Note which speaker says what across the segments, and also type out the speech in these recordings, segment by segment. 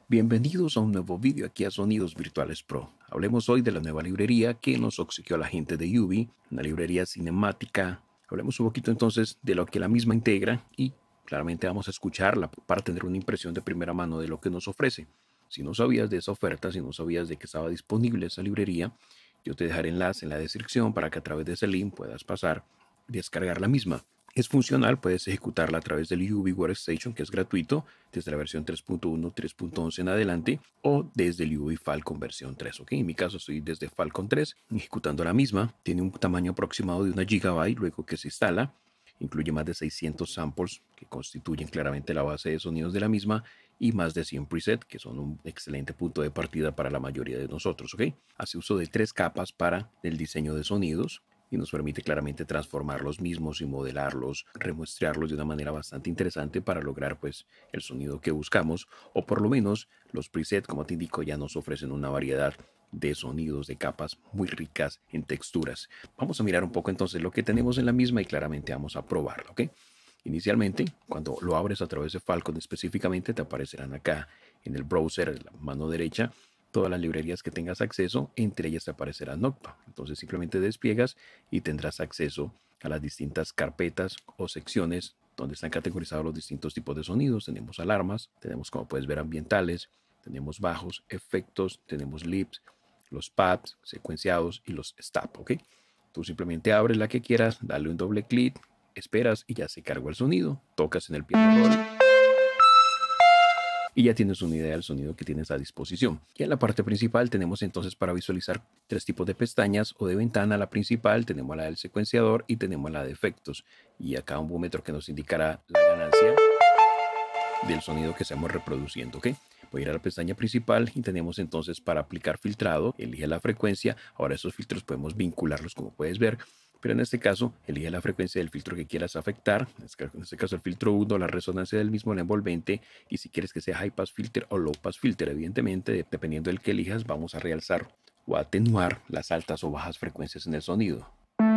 Speaker 1: Bienvenidos a un nuevo vídeo aquí a Sonidos Virtuales Pro. Hablemos hoy de la nueva librería que nos obsequió la gente de Ubi, una librería cinemática. Hablemos un poquito entonces de lo que la misma integra y claramente vamos a escucharla para tener una impresión de primera mano de lo que nos ofrece. Si no sabías de esa oferta, si no sabías de que estaba disponible esa librería, yo te dejaré enlace en la descripción para que a través de ese link puedas pasar y descargar la misma. Es funcional, puedes ejecutarla a través del Ubi Workstation, que es gratuito, desde la versión 3.1, 3.11 en adelante, o desde el Ubi Falcon versión 3. ¿Ok? En mi caso estoy desde Falcon 3, ejecutando la misma. Tiene un tamaño aproximado de 1 GB luego que se instala. Incluye más de 600 samples que constituyen claramente la base de sonidos de la misma y más de 100 presets que son un excelente punto de partida para la mayoría de nosotros. ¿Ok? Hace uso de 3 capas para el diseño de sonidos y nos permite claramente transformar los mismos y modelarlos, remuestrearlos de una manera bastante interesante para lograr pues el sonido que buscamos, o por lo menos los presets, como te indico, ya nos ofrecen una variedad de sonidos, de capas muy ricas en texturas. Vamos a mirar un poco entonces lo que tenemos en la misma y claramente vamos a probarlo, ¿ok? Inicialmente, cuando lo abres a través de Falcon específicamente, te aparecerán acá en el browser, en la mano derecha, todas las librerías que tengas acceso, entre ellas te aparecerá Noctua. Entonces simplemente despliegas y tendrás acceso a las distintas carpetas o secciones donde están categorizados los distintos tipos de sonidos. Tenemos alarmas, tenemos, como puedes ver, ambientales, tenemos bajos, efectos, tenemos loops, los pads secuenciados y los stop, ¿ok? Tú simplemente abres la que quieras, dale un doble clic, esperas y ya se cargó el sonido, tocas en el piano roll y ya tienes una idea del sonido que tienes a disposición. Y en la parte principal tenemos entonces para visualizar 3 tipos de pestañas o de ventana. La principal tenemos la del secuenciador y tenemos la de efectos. Y acá un búmetro que nos indicará la ganancia del sonido que estamos reproduciendo, ¿ok? Voy a ir a la pestaña principal y tenemos entonces para aplicar filtrado, elige la frecuencia. Ahora esos filtros podemos vincularlos como puedes ver, pero en este caso elige la frecuencia del filtro que quieras afectar. En este caso el filtro 1, la resonancia del mismo, la envolvente, y si quieres que sea high pass filter o low pass filter, evidentemente dependiendo del que elijas vamos a realzar o atenuar las altas o bajas frecuencias en el sonido.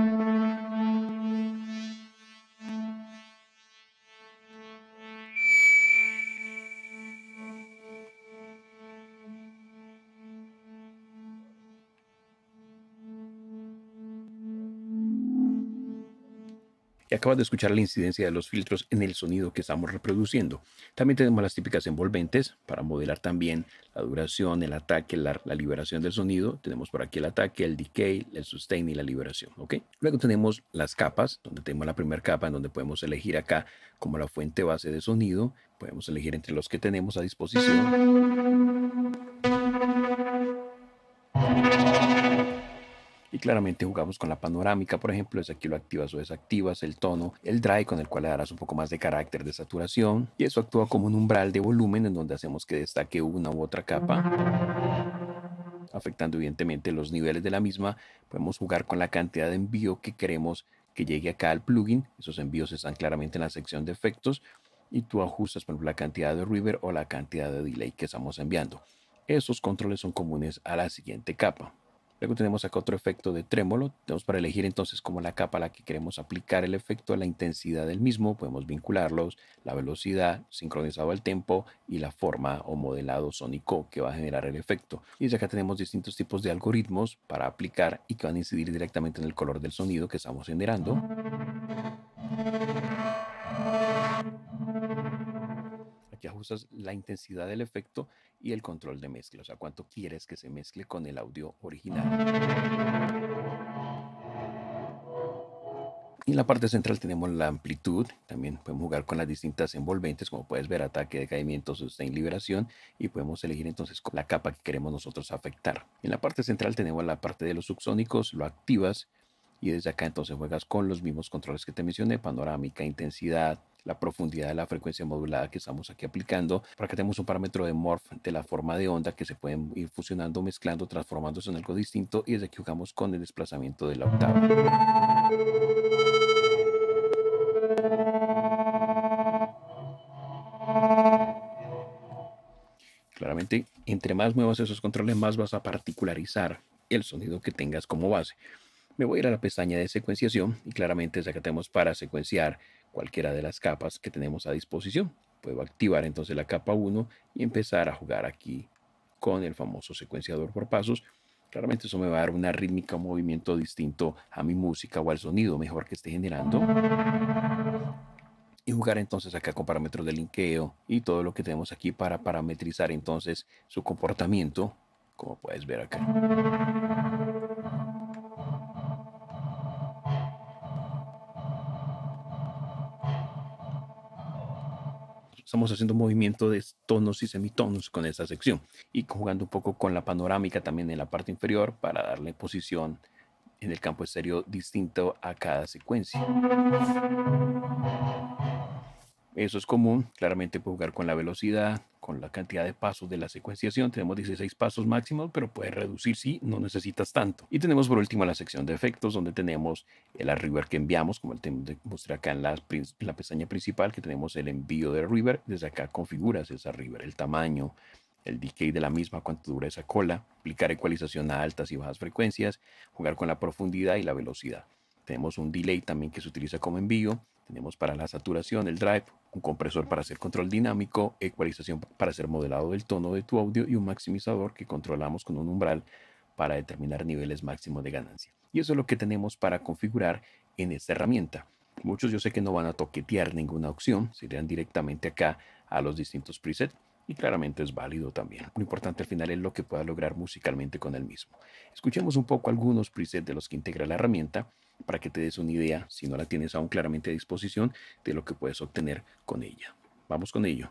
Speaker 1: Y acabas de escuchar la incidencia de los filtros en el sonido que estamos reproduciendo. También tenemos las típicas envolventes para modelar también la duración, el ataque, la liberación del sonido. Tenemos por aquí el ataque, el decay, el sustain y la liberación, ¿ok? Luego tenemos las capas, donde tenemos la primera capa en donde podemos elegir acá como la fuente base de sonido. Podemos elegir entre los que tenemos a disposición. Y claramente jugamos con la panorámica, por ejemplo, desde aquí lo activas o desactivas, el tono, el dry con el cual le darás un poco más de carácter de saturación, y eso actúa como un umbral de volumen en donde hacemos que destaque una u otra capa, afectando evidentemente los niveles de la misma. Podemos jugar con la cantidad de envío que queremos que llegue acá al plugin. Esos envíos están claramente en la sección de efectos y tú ajustas, por ejemplo, la cantidad de reverb o la cantidad de delay que estamos enviando. Esos controles son comunes a la siguiente capa. Luego tenemos acá otro efecto de trémolo. Tenemos para elegir entonces como la capa a la que queremos aplicar el efecto, la intensidad del mismo. Podemos vincularlos, la velocidad, sincronizado al tempo y la forma o modelado sónico que va a generar el efecto. Y desde acá tenemos distintos tipos de algoritmos para aplicar y que van a incidir directamente en el color del sonido que estamos generando. Aquí ajustas la intensidad del efecto y el control de mezcla, o sea, cuánto quieres que se mezcle con el audio original. Y en la parte central tenemos la amplitud. También podemos jugar con las distintas envolventes, como puedes ver, ataque, decaimiento, sustain, liberación, y podemos elegir entonces la capa que queremos nosotros afectar. En la parte central tenemos la parte de los subsónicos, lo activas y desde acá entonces juegas con los mismos controles que te mencioné: panorámica, intensidad, la profundidad de la frecuencia modulada que estamos aquí aplicando. Para que tenemos un parámetro de morph de la forma de onda que se pueden ir fusionando, mezclando, transformándose en algo distinto, y desde aquí jugamos con el desplazamiento de la octava. Claramente, entre más muevas esos controles, más vas a particularizar el sonido que tengas como base. Me voy a ir a la pestaña de secuenciación y claramente desde acá tenemos para secuenciar cualquiera de las capas que tenemos a disposición. puedo activar entonces la capa 1 y empezar a jugar aquí con el famoso secuenciador por pasos. Claramente eso me va a dar una rítmica, un movimiento distinto a mi música o al sonido mejor que esté generando. Y jugar entonces acá con parámetros de linkeo y todo lo que tenemos aquí para parametrizar entonces su comportamiento, como puedes ver acá. Estamos haciendo un movimiento de tonos y semitonos con esta sección y jugando un poco con la panorámica también en la parte inferior para darle posición en el campo estéreo distinto a cada secuencia. Eso es común, claramente puedo jugar con la velocidad, con la cantidad de pasos de la secuenciación. Tenemos 16 pasos máximos, pero puedes reducir si no necesitas tanto. Y tenemos por último la sección de efectos, donde tenemos el reverb que enviamos, como te mostré acá en la pestaña principal, que tenemos el envío de reverb. Desde acá configuras esa reverb, el tamaño, el decay de la misma, cuánto dura esa cola, aplicar ecualización a altas y bajas frecuencias, jugar con la profundidad y la velocidad. Tenemos un delay también que se utiliza como envío. Tenemos para la saturación el drive, un compresor para hacer control dinámico, ecualización para hacer modelado del tono de tu audio y un maximizador que controlamos con un umbral para determinar niveles máximos de ganancia. Y eso es lo que tenemos para configurar en esta herramienta. Muchos yo sé que no van a toquetear ninguna opción, se irán directamente acá a los distintos presets y claramente es válido también. Lo importante al final es lo que pueda lograr musicalmente con el mismo. Escuchemos un poco algunos presets de los que integra la herramienta para que te des una idea, si no la tienes aún claramente a disposición, de lo que puedes obtener con ella. Vamos con ello.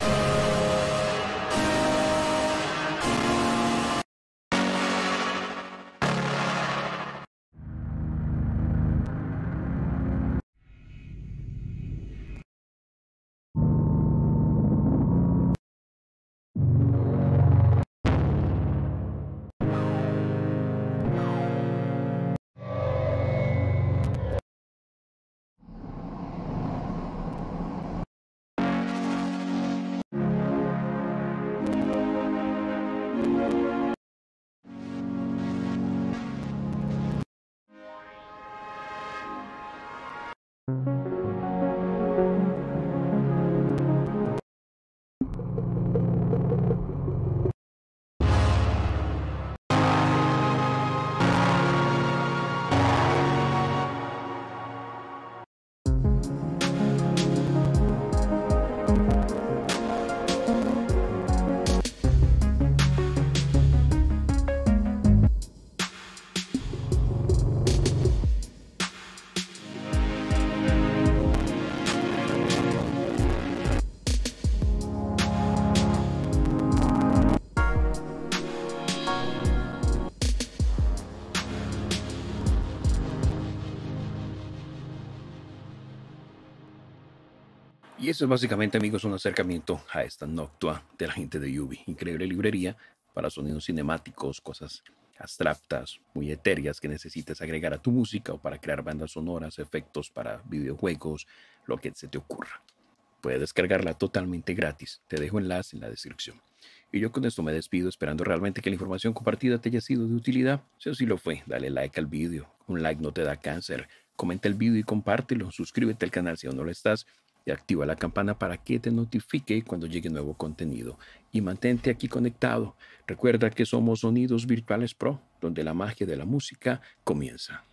Speaker 1: Y eso es básicamente, amigos, un acercamiento a esta Noctua de la gente de Ubi. Increíble librería para sonidos cinemáticos, cosas abstractas, muy etéreas que necesites agregar a tu música o para crear bandas sonoras, efectos para videojuegos, lo que se te ocurra. Puedes descargarla totalmente gratis. Te dejo enlace en la descripción. Y yo con esto me despido esperando realmente que la información compartida te haya sido de utilidad. Si así lo fue, dale like al vídeo. Un like no te da cáncer. Comenta el vídeo y compártelo. Suscríbete al canal si aún no lo estás. Y activa la campana para que te notifique cuando llegue nuevo contenido. Y mantente aquí conectado. Recuerda que somos Sonidos Virtuales Pro, donde la magia de la música comienza.